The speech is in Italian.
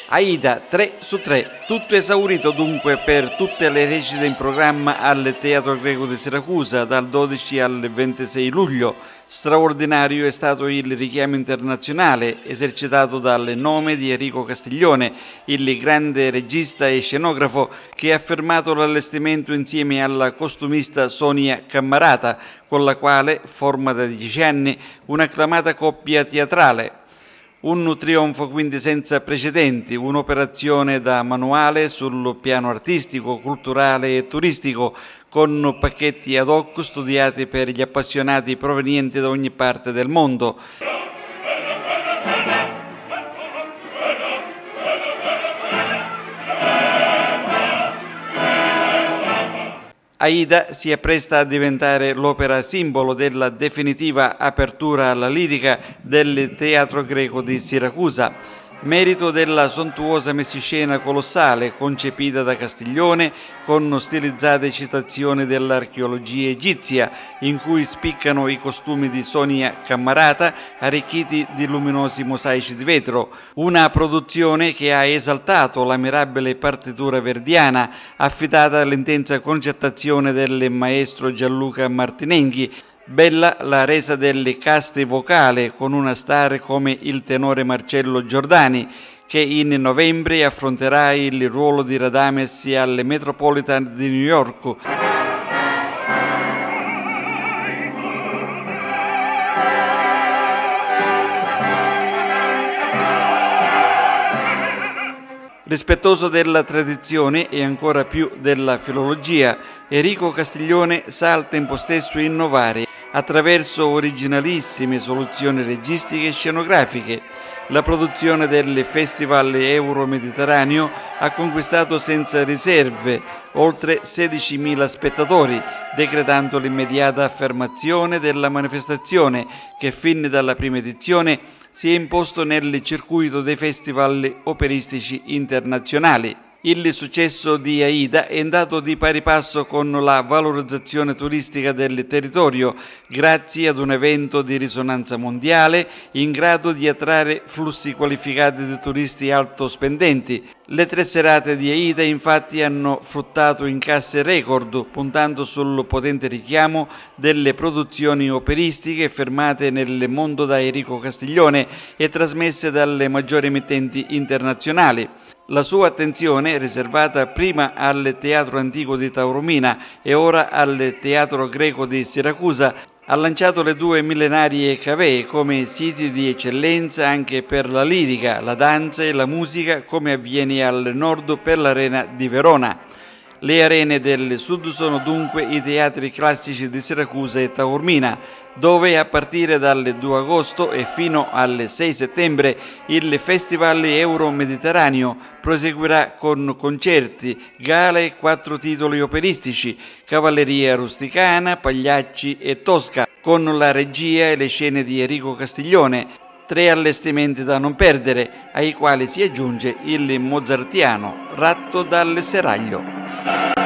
Aida 3 su 3, tutto esaurito dunque per tutte le recite in programma al Teatro Greco di Siracusa dal 12 al 26 luglio. Straordinario è stato il richiamo internazionale esercitato dal nome di Enrico Castiglione, il grande regista e scenografo che ha firmato l'allestimento insieme alla costumista Sonia Cammarata, con la quale forma da 10 anni un'acclamata coppia teatrale. Un trionfo quindi senza precedenti, un'operazione da manuale sul piano artistico, culturale e turistico, con pacchetti ad hoc studiati per gli appassionati provenienti da ogni parte del mondo. Aida si appresta a diventare l'opera simbolo della definitiva apertura alla lirica del Teatro Greco di Siracusa, merito della sontuosa messiscena colossale concepita da Castiglione con stilizzate citazioni dell'archeologia egizia, in cui spiccano i costumi di Sonia Cammarata arricchiti di luminosi mosaici di vetro, una produzione che ha esaltato la mirabile partitura verdiana affidata all'intensa concertazione del maestro Gianluca Martinenghi. Bella la resa delle caste vocali con una star come il tenore Marcello Giordani, che in novembre affronterà il ruolo di Radames alle Metropolitan di New York. Rispettoso della tradizione e ancora più della filologia, Enrico Castiglione sa al tempo stesso innovare attraverso originalissime soluzioni registiche e scenografiche. La produzione del Festival Euro-Mediterraneo ha conquistato senza riserve oltre 16.000 spettatori, decretando l'immediata affermazione della manifestazione che fin dalla prima edizione si è imposto nel circuito dei festival operistici internazionali. Il successo di Aida è andato di pari passo con la valorizzazione turistica del territorio, grazie ad un evento di risonanza mondiale in grado di attrarre flussi qualificati di turisti alto spendenti. Le 3 serate di Aida infatti hanno fruttato incasse record, puntando sul potente richiamo delle produzioni operistiche firmate nel mondo da Enrico Castiglione e trasmesse dalle maggiori emittenti internazionali. La sua attenzione, riservata prima al Teatro Antico di Taormina e ora al Teatro Greco di Siracusa, ha lanciato le 2 millenarie cavee come siti di eccellenza anche per la lirica, la danza e la musica, come avviene al nord per l'Arena di Verona. Le arene del sud sono dunque i teatri classici di Siracusa e Taormina, dove a partire dal 2 agosto e fino al 6 settembre il Festival Euro-Mediterraneo proseguirà con concerti, gale e 4 titoli operistici, Cavalleria Rusticana, Pagliacci e Tosca, con la regia e le scene di Enrico Castiglione. 3 allestimenti da non perdere, ai quali si aggiunge il mozartiano Ratto dal Seraglio.